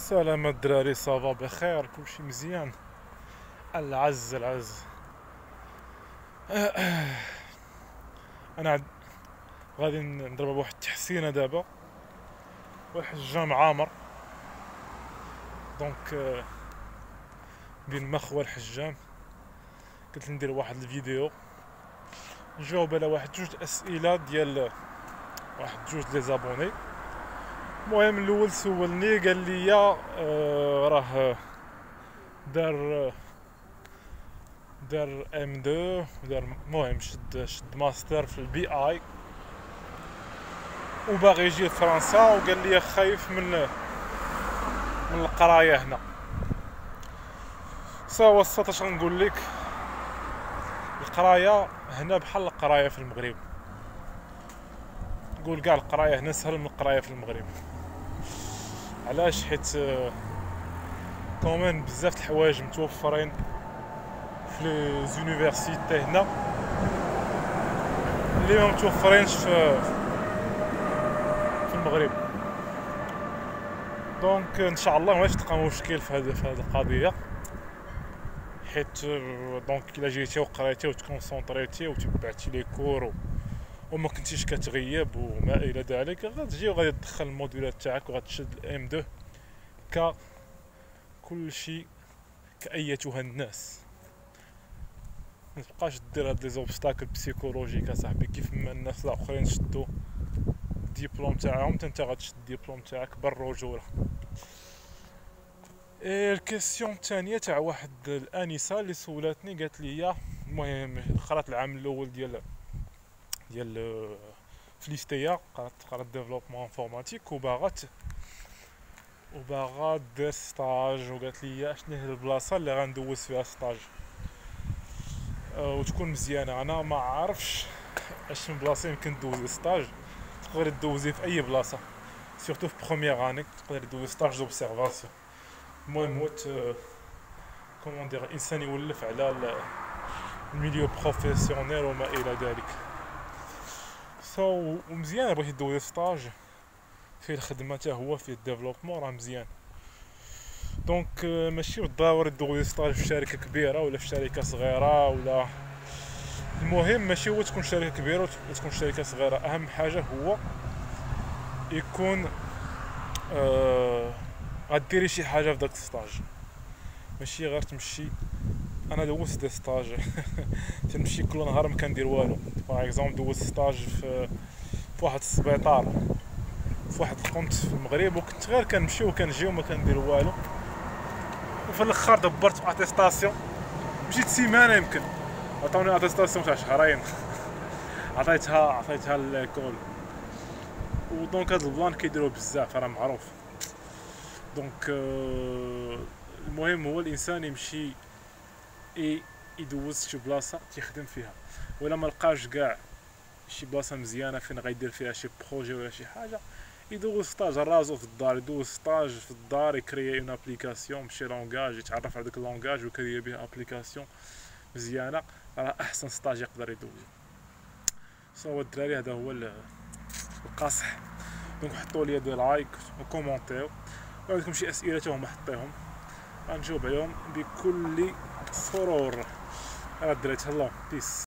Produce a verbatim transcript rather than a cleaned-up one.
سلام الدراري، صافا بخير، كلشي مزيان. العز العز. انا عد- غادي نضرب بواحد التحسينه دابا. والحجام عامر، دونك آه، بين مخوى الحجام قلت ندير واحد الفيديو نجاوب على واحد جوج اسئله ديال واحد جوج لي زابوني. المهم الاول سولني قال لي آه راه دار دار ام اثنين، دار المهم شد شد ماستر في البي اي وباغي يجي لفرنسا، وقال لي خايف من من القرايه هنا. سوا السط اش غنقول لك، القرايه هنا بحال القرايه في المغرب. نقول كاع القرايه هنا سهل من القرايه في المغرب. علاش؟ حيت كومين بزاف د الحوايج متوفرين في لي زونيفرسيتي هنا اللي ما متوفرينش في في المغرب. دونك ان شاء الله ما تلقى مشكل في هذه في هذه القضيه، حيت دونك الا جيتي وقريتي وتكونسونطريتي وتبعتي لي كور وما كنتيش كتغيب وما الى ذلك، غتجي وغادي تدخل الموديولات تاعك وغتشد الام اثنين ك كل شيء كايتها الناس. ما تبقاش دير هاد لي زوبستاكل بسيكولوجيك اصاحبي، كيف ما الناس الاخرين شدوا الدبلوم تاعهم انت غتشد الدبلوم تاعك بالرجوله. الكيسيون الثانيه تاع واحد الانسه اللي سولاتني، قالت لي المهم قرات العام الاول ديال ديال في ليستيا، قرات قرات ديفلوبمون انفورماتيك وباغات وباغا دير ستاج، وقالت لي شنو هي البلاصه اللي غندوز فيها ستاج وتكون مزيانه. انا ما عارفش اش من بلاصه يمكن دوزي ستاج. تقدر دوزي في اي بلاصه، سورتو في بروميير اني تقدر دوزي ستاج دوبسيرفاسيون. المهم هو كومون دير الانسان يولف على الميليو بروفيسيونيل وما الى ذلك. سو ومزيان بغيتي دوزي ستاج فيه الخدمه حتى هو فيه الديفلوبمون، راه مزيان. دونك ماشي بالضروري دوزي ستاج في شركه كبيره ولا في شركه صغيره، ولا المهم ماشي هو تكون شركه كبيره ولا تكون شركه صغيره، اهم حاجه هو يكون آه غديري شي حاجه في داك الستاج، ماشي غير تمشي. انا دوزت دي ستاج تنمشي كل نهار ما كندير والو. باغ اكزومبل دوزت ستاج في في واحد السبيطار في واحد القنت في المغرب، وكنت غير كنمشي وكنجي وما كندير والو. وفي الاخر دبرت اتيستاسيون، مشيت سيمانه يمكن عطاوني اتيستاسيون تاع شهرين عطيتها عطيتها للكول. ودونك هاد البلان كيديروه بزاف راه معروف. دونك آه المهم هو الانسان يمشي اي يدوز شي بلاصه تيخدم فيها، ولا ما لقاش كاع شي بلاصه مزيانه فين غيدير فيها شي بروجي ولا شي حاجه، يدوز ستاج رازو في الدار. يدوز ستاج في الدار يكري اون ابليكاسيون بشي لونغاج، يتعرف على داك اللونغاج ويكري به ابليكاسيون مزيانه، راه احسن ستاج يقدر يدوز. سو الدراري هذا هو القاصح. دونك حطوا لي دي لايك وكومونتيو، عندكم شي اسئله تاهم حطيهم غنجاوب عليهم بكل سرور. راه الدراري تهلاو، بيس.